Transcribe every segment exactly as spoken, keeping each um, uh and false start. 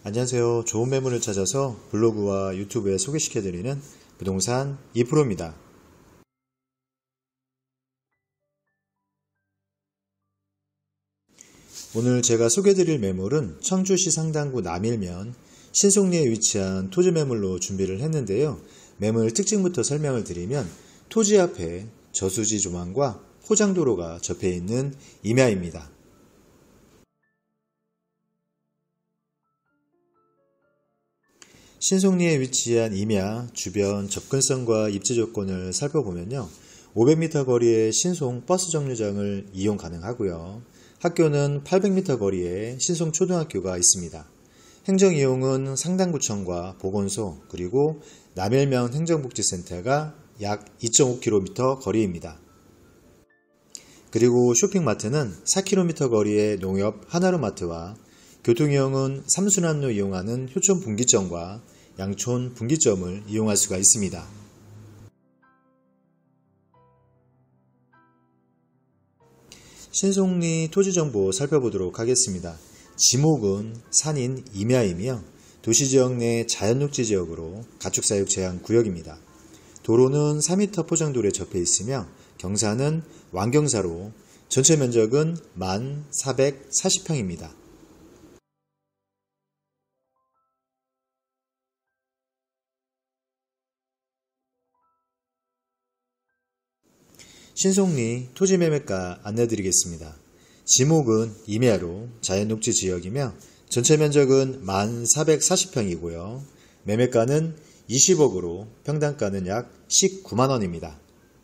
안녕하세요. 좋은 매물을 찾아서 블로그와 유튜브에 소개시켜드리는 부동산 이프로입니다. 오늘 제가 소개드릴 매물은 청주시 상당구 남일면 신송리에 위치한 토지 매물로 준비를 했는데요. 매물 특징부터 설명을 드리면 토지 앞에 저수지 조망과 포장도로가 접해 있는 임야입니다. 신송리에 위치한 임야 주변 접근성과 입지 조건을 살펴보면요. 오백 미터 거리의 신송 버스 정류장을 이용 가능하고요. 학교는 팔백 미터 거리에 신송초등학교가 있습니다. 행정이용은 상당구청과 보건소 그리고 남일면 행정복지센터가 약 이 점 오 킬로미터 거리입니다. 그리고 쇼핑마트는 사 킬로미터 거리의 농협 하나로마트와 교통이용은 삼순환로 이용하는 효촌 분기점과 양촌 분기점을 이용할 수가 있습니다. 신송리 토지정보 살펴보도록 하겠습니다. 지목은 산인 임야이며 도시지역 내 자연녹지 지역으로 가축사육 제한 구역입니다. 도로는 사 미터 포장도로에 접해 있으며 경사는 완경사로 전체 면적은 만 사백사십 평입니다. 신송리 토지 매매가 안내드리겠습니다. 지목은 임야로 자연녹지 지역이며 전체 면적은 만 사백사십 평이고요. 매매가는 이십억으로 평당가는 약 십구만 원입니다.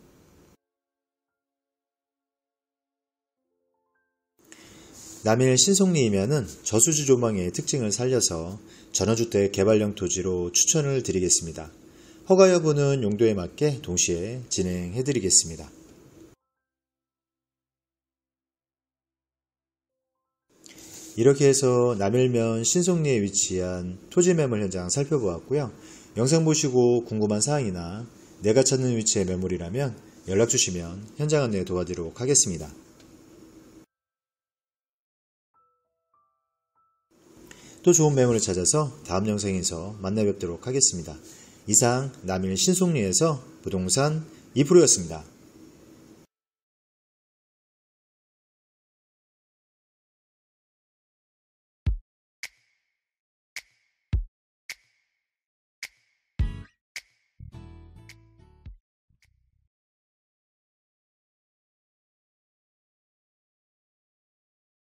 남일 신송리 임야는 저수지 조망의 특징을 살려서 전원주택 개발용 토지로 추천을 드리겠습니다. 허가 여부는 용도에 맞게 동시에 진행해 드리겠습니다. 이렇게 해서 남일면 신송리에 위치한 토지 매물 현장 살펴보았고요. 영상 보시고 궁금한 사항이나 내가 찾는 위치의 매물이라면 연락 주시면 현장 안내 도와드리도록 하겠습니다. 또 좋은 매물을 찾아서 다음 영상에서 만나 뵙도록 하겠습니다. 이상 남일 신송리에서 부동산 이프로였습니다.